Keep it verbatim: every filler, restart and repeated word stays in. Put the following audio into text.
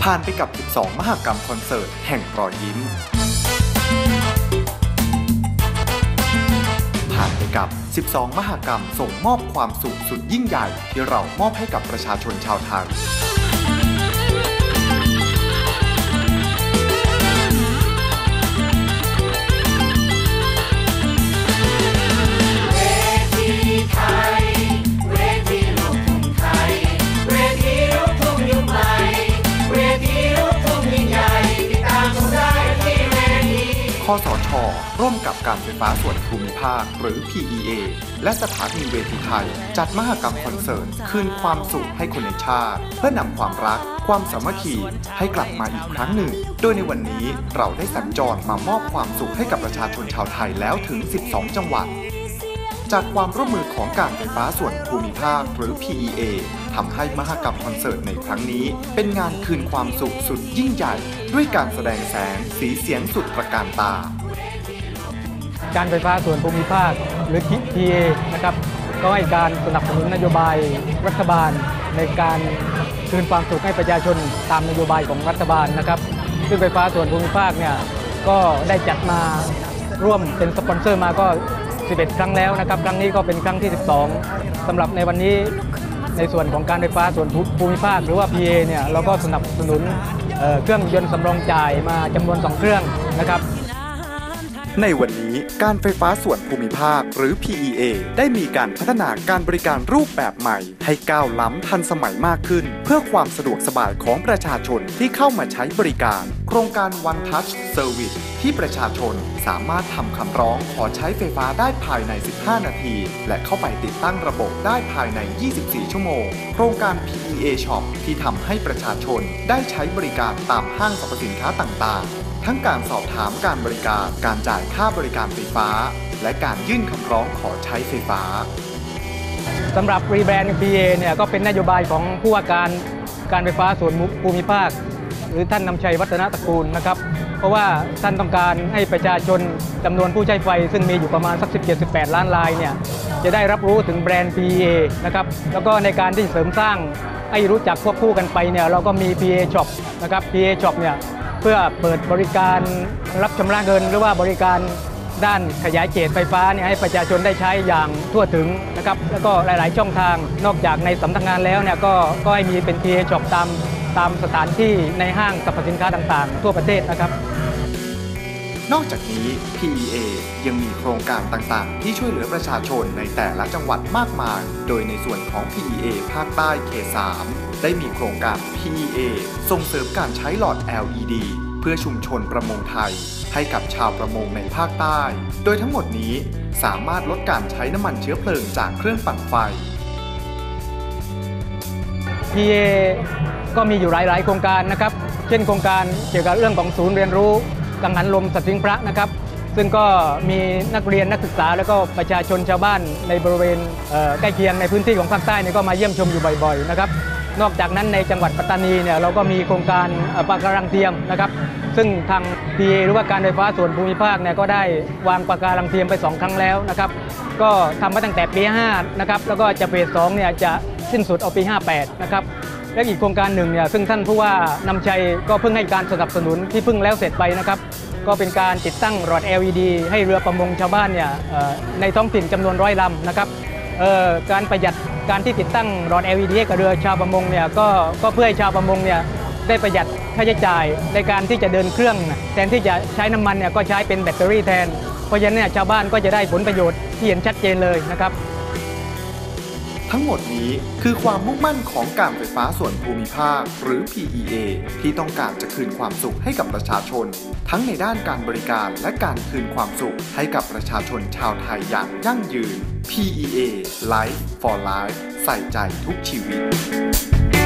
ผ่านไปกับสิบสองมหกรรมคอนเสิร์ตแห่งรอยยิ้มผ่านไปกับสิบสองมหกรรมส่งมอบความสุขสุดยิ่งใหญ่ที่เรามอบให้กับประชาชนชาวไทยคสช.ร่วมกับการไฟฟ้าส่วนภูมิภาคหรือ พี อี เอ และสถานีเวทีไทยจัดมหกรรมคอนเสิร์ตคืนความสุขให้คนในชาติเพื่อนำความรักความสามัคคีให้กลับมาอีกครั้งหนึ่งโดยในวันนี้เราได้สัญจรมามอบความสุขให้กับประชาชนชาวไทยแล้วถึงสิบสองจังหวัดจากความร่วมมือของการไฟฟ้าส่วนภูมิภาคหรือ พี อี เอ ทำให้มหกรรมคอนเสิร์ตในครั้งนี้เป็นงานคืนความสุขสุดยิ่งใหญ่ด้วยการแสดงแสงสีเสียงสุดตระการตาการไฟฟ้าส่วนภูมิภาคหรือ พี อี เอ นะครับก็ให้การสนับสนุนนโยบายรัฐบาลในการคืนความสุขให้ประชาชนตามนโยบายของรัฐบาลนะครับซึ่งไฟฟ้าส่วนภูมิภาคเนี่ยก็ได้จัดมาร่วมเป็นสปอนเซอร์มาก็สิบเอ็ดครั้งแล้วนะครับครั้งนี้ก็เป็นครั้งที่สิบสองสำหรับในวันนี้ในส่วนของการไฟฟ้าส่วนภูมิภาคหรือว่า พี เอ เนี่ยเราก็สนับสนุนเครื่องยนต์สำรองจ่ายมาจำนวนสองเครื่องนะครับในวันนี้การไฟฟ้าส่วนภูมิภาคหรือ พี อี เอ ได้มีการพัฒนาการบริการรูปแบบใหม่ให้ก้าวล้ำทันสมัยมากขึ้นเพื่อความสะดวกสบายของประชาชนที่เข้ามาใช้บริการโครงการ One Touch Service ที่ประชาชนสามารถทำคำร้องขอใช้ไฟฟ้าได้ภายในสิบห้านาทีและเข้าไปติดตั้งระบบได้ภายในยี่สิบสี่ชั่วโมงโครงการ พี อี เอ Shop ที่ทำให้ประชาชนได้ใช้บริการตามห้างสรรพสินค้าต่างๆทั้งการสอบถามการบริการการจ่ายค่าบริการไฟฟ้าและการยื่นคำร้องขอใช้ไฟฟ้าสำหรับรีแบรนด์ พี อี เอ เนี่ยก็เป็นนโยบายของผู้ว่าการการไฟฟ้าส่วนภูมิภาคหรือท่านนำชัยวัฒนตระกูลนะครับเพราะว่าท่านต้องการให้ประชาชนจำนวนผู้ใช้ไฟซึ่งมีอยู่ประมาณสัก สิบเจ็ดสิบแปด ล้านรายเนี่ยจะได้รับรู้ถึงแบรนด์ พี อี เอ นะครับแล้วก็ในการที่เสริมสร้างให้รู้จักควบคู่กันไปเนี่ยเราก็มี พี อี เอ Shop นะครับ พี อี เอ Shop เนี่ยเพื่อเปิดบริการรับชำระเงินหรือว่าบริการด้านขยายเขตไฟฟ้าเนี่ยให้ประชาชนได้ใช้อย่างทั่วถึงนะครับแล้วก็หลายๆช่องทางนอกจากในสำนักงานแล้วเนี่ยก็ก็ให้มีเป็น พี อี เอ Shop ตามตามสถานที่ในห้างสรรพสินค้าต่างๆทั่วประเทศนะครับนอกจากนี้ พี อี เอ ยังมีโครงการต่างๆที่ช่วยเหลือประชาชนในแต่ละจังหวัดมากมายโดยในส่วนของ พี อี เอ ภาคใต้เขตสามได้มีโครงการ พี อี เอ ส่งเสริมการใช้หลอด แอล อี ดี เพื่อชุมชนประมงไทยให้กับชาวประมงในภาคใต้โดยทั้งหมดนี้สามารถลดการใช้น้ำมันเชื้อเพลิงจากเครื่องปั่นไฟพี อี เอ ก็มีอยู่หลายๆโครงการนะครับเช่นโครงการเกี่ยวกับเรื่องของศูนย์เรียนรู้กังหันลมสัตว์สิงพระนะครับซึ่งก็มีนักเรียนนักศึกษาแล้วก็ประชาชนชาวบ้านในบริเวณใกล้เคียงในพื้นที่ของภาคใต้เนี่ยก็มาเยี่ยมชมอยู่บ่อยๆนะครับนอกจากนั้นในจังหวัดปัตตานีเนี่ยเราก็มีโครงการปะการังเทียมนะครับซึ่งทาง พี อี เอ หรือว่าการไฟฟ้าส่วนภูมิภาคเนี่ยก็ได้วางปะการังเทียมไปสองครั้งแล้วนะครับก็ทำมาตั้งแต่ปีห้านะครับแล้วก็จะเฟสสองเนี่ยจะสิ้นสุดเอาปีห้าแปดนะครับและอีกโครงการหนึ่งเนี่ยซึ่งท่านผู้ว่านำชัยก็เพิ่งให้การสนับสนุนที่เพิ่งแล้วเสร็จไปนะครับก็เป็นการติดตั้งหลอด แอล อี ดี ให้เรือประมงชาวบ้านเนี่ยในท้องถิ่นจำนวนร้อยลำนะครับการประหยัดการที่ติดตั้งหลอด แอล อี ดี ให้กับเรือชาวประมงเนี่ยก็ก็เพื่อให้ชาวประมงเนี่ยได้ประหยัดค่าใช้จ่ายในการที่จะเดินเครื่องแทนที่จะใช้น้ำมันเนี่ยก็ใช้เป็นแบตเตอรี่แทนเพราะฉะนั้นเนี่ยชาวบ้านก็จะได้ผลประโยชน์ที่เห็นชัดเจนเลยนะครับทั้งหมดนี้คือความมุ่งมั่นของการไฟฟ้าส่วนภูมิภาคหรือ พี อี เอ ที่ต้องการจะคืนความสุขให้กับประชาชนทั้งในด้านการบริการและการคืนความสุขให้กับประชาชนชาวไทยอย่างยั่งยืน พี อี เอ Life for Life ใส่ใจทุกชีวิต